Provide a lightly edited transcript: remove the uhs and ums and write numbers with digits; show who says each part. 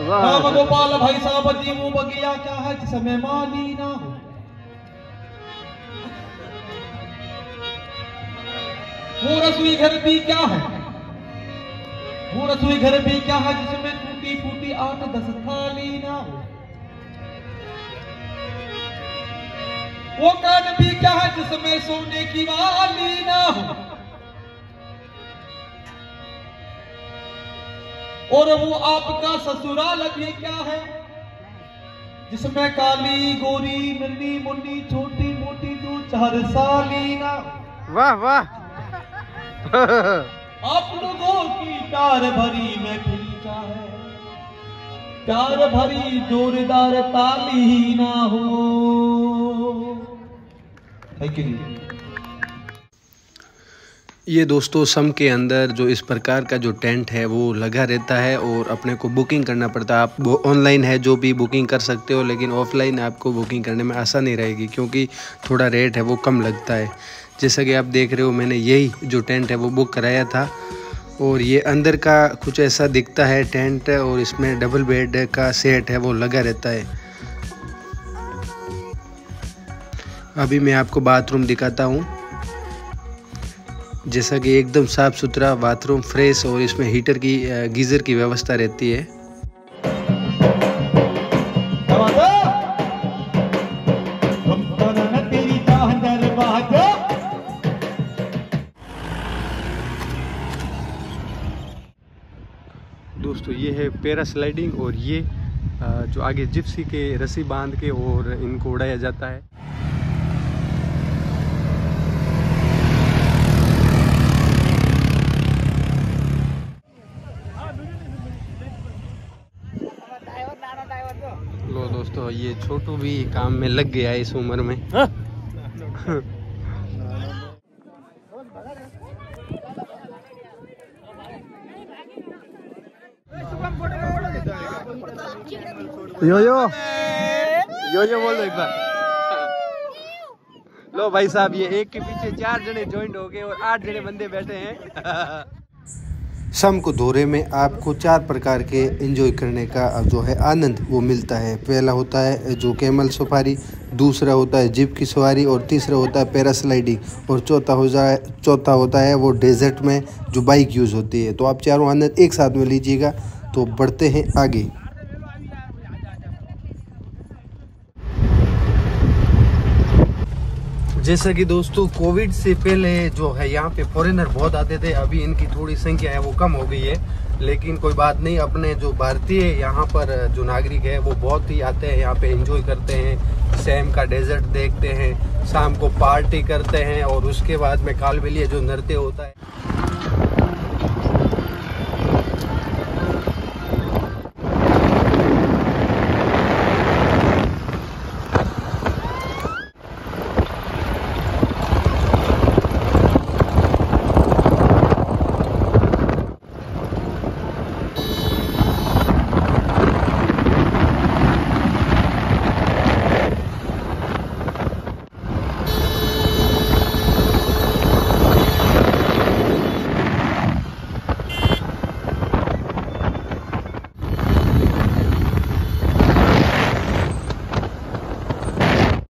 Speaker 1: राम गोपाल भाई साहब जी वो बगिया क्या है जिसमें माली ना हो। वो रसोई घर भी क्या है, वो रसोई घर भी क्या है जिसमें टूटी फूटी 8-10 थाली ना हो। वो कान भी क्या है जिसमें सोने की वाली ना हो। और वो आपका ससुराल भी क्या है जिसमें काली गोरी नन्ही मुन्नी छोटी मोटी 2-4 साली ना।
Speaker 2: वाह वाह।
Speaker 1: आप लोगों की प्यार भरी महफिल क्या है, प्यार भरी जोरदार ताली ना हो। है कि नहीं?
Speaker 2: ये दोस्तों सम के अंदर जो इस प्रकार का जो टेंट है वो लगा रहता है और अपने को बुकिंग करना पड़ता है। आप वो ऑनलाइन है जो भी बुकिंग कर सकते हो, लेकिन ऑफलाइन आपको बुकिंग करने में आसानी रहेगी क्योंकि थोड़ा रेट है वो कम लगता है। जैसा कि आप देख रहे हो मैंने यही जो टेंट है वो बुक कराया था और ये अंदर का कुछ ऐसा दिखता है टेंट और इसमें डबल बेड का सेट है वो लगा रहता है। अभी मैं आपको बाथरूम दिखाता हूँ। जैसा कि एकदम साफ़ सुथरा बाथरूम फ्रेश और इसमें हीटर की गीज़र की व्यवस्था रहती है। दोस्तों ये है पैरास्लाइडिंग और ये जो आगे जिप्सी के रस्सी बांध के और इनको उड़ाया जाता है। लो दोस्तों ये छोटू भी काम में लग गया है इस उम्र में। यो यो यो यो बोल दो एक बार। लो भाई साहब ये एक के पीछे 4 जने ज्वाइंट हो गए और 8 जने बंदे बैठे हैं। सम को दौरे में आपको 4 प्रकार के एंजॉय करने का जो है आनंद वो मिलता है। पहला होता है जो कैमल सफारी, दूसरा होता है जिप की सवारी और तीसरा होता है पैरास्लाइडिंग और चौथा होता है वो डेजर्ट में जो बाइक यूज़ होती है। तो आप चारों आनंद एक साथ में लीजिएगा। तो बढ़ते हैं आगे। जैसा कि दोस्तों कोविड से पहले जो है यहाँ पे फॉरेनर बहुत आते थे, अभी इनकी थोड़ी संख्या है वो कम हो गई है, लेकिन कोई बात नहीं। अपने जो भारतीय यहाँ पर जो नागरिक है वो बहुत ही आते हैं यहाँ पे, एंजॉय करते हैं, सैम का डेजर्ट देखते हैं, शाम को पार्टी करते हैं और उसके बाद में कालबेलिया जो नृत्य होता है